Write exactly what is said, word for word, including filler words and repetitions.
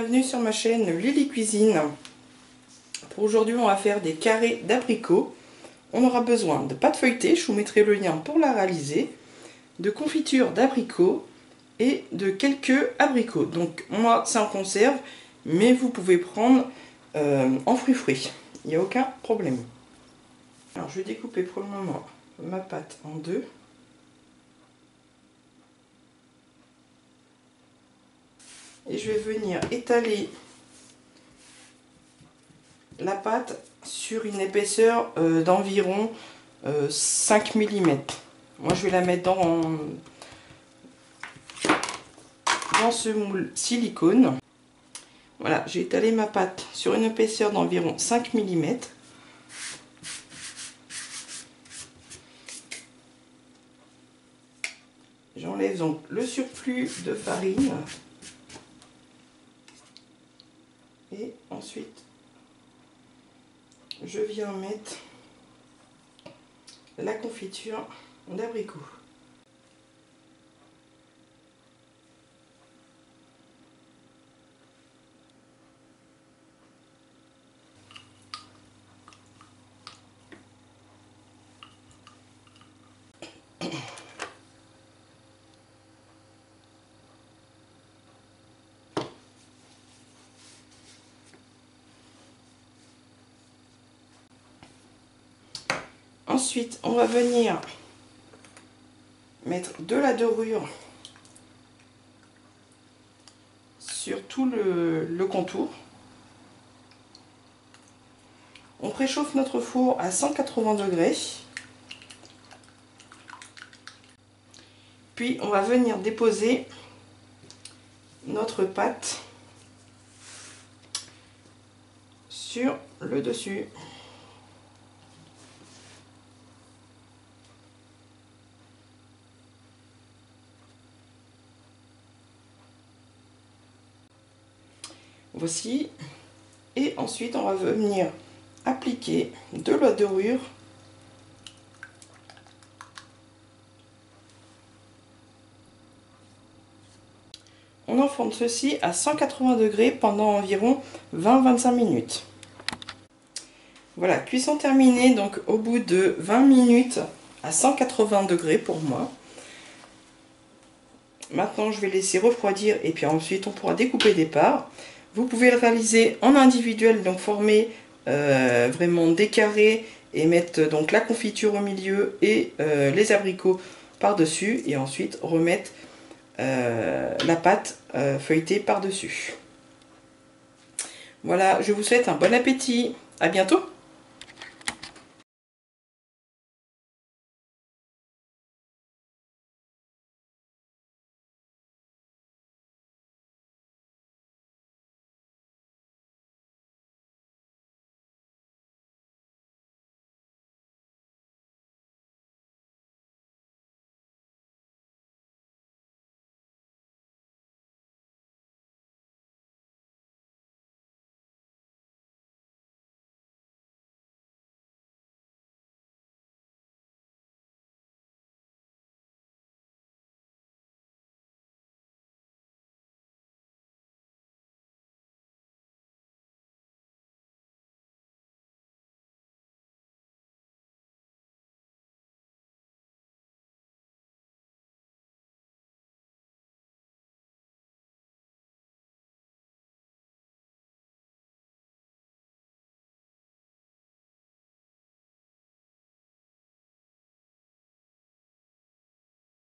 bienvenue sur ma chaîne Lily Cuisine. Pour aujourd'hui, on va faire des carrés d'abricots. On aura besoin de pâte feuilletée, je vous mettrai le lien pour la réaliser, de confiture d'abricots et de quelques abricots. Donc moi, c'est en conserve, mais vous pouvez prendre euh, en fruits fruits. Il n'y a aucun problème. Alors je vais découper pour le moment ma pâte en deux. Et je vais venir étaler la pâte sur une épaisseur euh, d'environ euh, cinq millimètres. Moi je vais la mettre dans, dans ce moule silicone. Voilà, j'ai étalé ma pâte sur une épaisseur d'environ cinq millimètres. J'enlève donc le surplus de farine. Et ensuite, je viens mettre la confiture d'abricot. Ensuite, on va venir mettre de la dorure sur tout le, le contour. On préchauffe notre four à cent quatre-vingts degrés. Puis, on va venir déposer notre pâte sur le dessus. Voici, et ensuite on va venir appliquer de la dorure on enfourne ceci à cent quatre-vingts degrés pendant environ vingt à vingt-cinq minutes. Voilà, cuisson terminée, donc au bout de vingt minutes à cent quatre-vingts degrés pour moi. Maintenant je vais laisser refroidir et puis ensuite on pourra découper des parts. Vous pouvez le réaliser en individuel, donc former euh, vraiment des carrés et mettre donc la confiture au milieu et euh, les abricots par-dessus et ensuite remettre euh, la pâte euh, feuilletée par-dessus. Voilà, je vous souhaite un bon appétit. À bientôt.